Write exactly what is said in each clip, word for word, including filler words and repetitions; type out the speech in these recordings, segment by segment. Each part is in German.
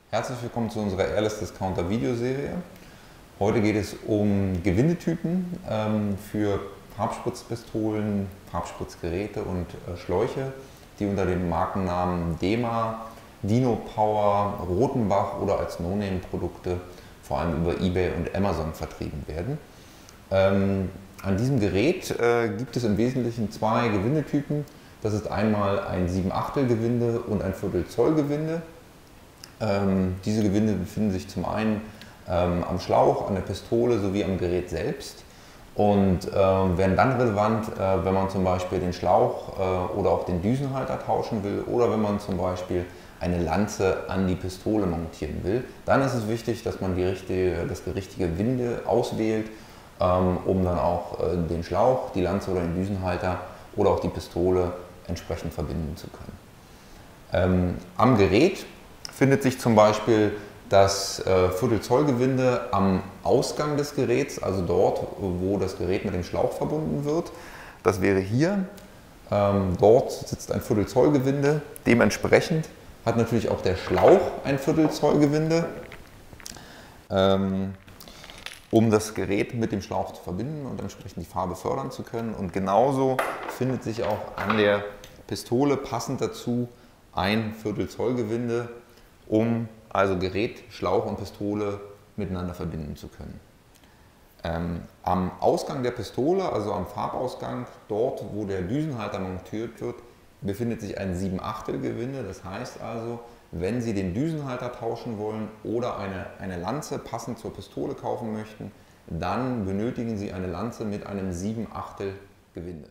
Herzlich willkommen zu unserer Airless Discounter Videoserie. Heute geht es um Gewindetypen ähm, für Farbspritzpistolen, Farbspritzgeräte und äh, Schläuche, die unter dem Markennamen Dema, Dino Power, Rotenbach oder als No-Name-Produkte vor allem über eBay und Amazon vertrieben werden. Ähm, an diesem Gerät äh, gibt es im Wesentlichen zwei Gewindetypen. Das ist einmal ein sieben Achtel Gewinde und ein Viertel Zoll Gewinde. Ähm, diese Gewinde befinden sich zum einen ähm, am Schlauch, an der Pistole sowie am Gerät selbst und ähm, werden dann relevant, äh, wenn man zum Beispiel den Schlauch äh, oder auch den Düsenhalter tauschen will oder wenn man zum Beispiel eine Lanze an die Pistole montieren will. Dann ist es wichtig, dass man die richtige, das richtige Winde auswählt, ähm, um dann auch äh, den Schlauch, die Lanze oder den Düsenhalter oder auch die Pistole entsprechend verbinden zu können. Ähm, am Gerät findet sich zum Beispiel das äh, Viertel Zoll Gewinde am Ausgang des Geräts, also dort, wo das Gerät mit dem Schlauch verbunden wird. Das wäre hier. Ähm, dort sitzt ein Viertel Zoll Gewinde. Dementsprechend hat natürlich auch der Schlauch ein Viertel Zoll Gewinde, ähm, um das Gerät mit dem Schlauch zu verbinden und entsprechend die Farbe fördern zu können. Und genauso findet sich auch an der Pistole passend dazu ein Viertel Zoll Gewinde, um also Gerät, Schlauch und Pistole miteinander verbinden zu können. Ähm, am Ausgang der Pistole, also am Farbausgang, dort wo der Düsenhalter montiert wird, befindet sich ein sieben Achtel Gewinde. Das heißt also, wenn Sie den Düsenhalter tauschen wollen oder eine, eine Lanze passend zur Pistole kaufen möchten, dann benötigen Sie eine Lanze mit einem sieben Achtel Gewinde.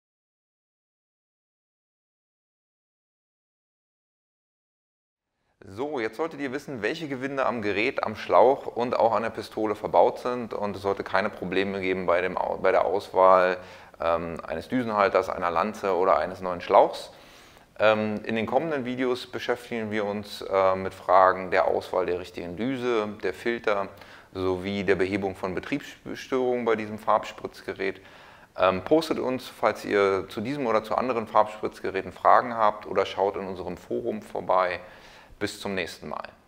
So, jetzt solltet ihr wissen, welche Gewinde am Gerät, am Schlauch und auch an der Pistole verbaut sind, und es sollte keine Probleme geben bei, dem, bei der Auswahl ähm, eines Düsenhalters, einer Lanze oder eines neuen Schlauchs. Ähm, in den kommenden Videos beschäftigen wir uns äh, mit Fragen der Auswahl der richtigen Düse, der Filter sowie der Behebung von Betriebsstörungen bei diesem Farbspritzgerät. Ähm, postet uns, falls ihr zu diesem oder zu anderen Farbspritzgeräten Fragen habt, oder schaut in unserem Forum vorbei. Bis zum nächsten Mal.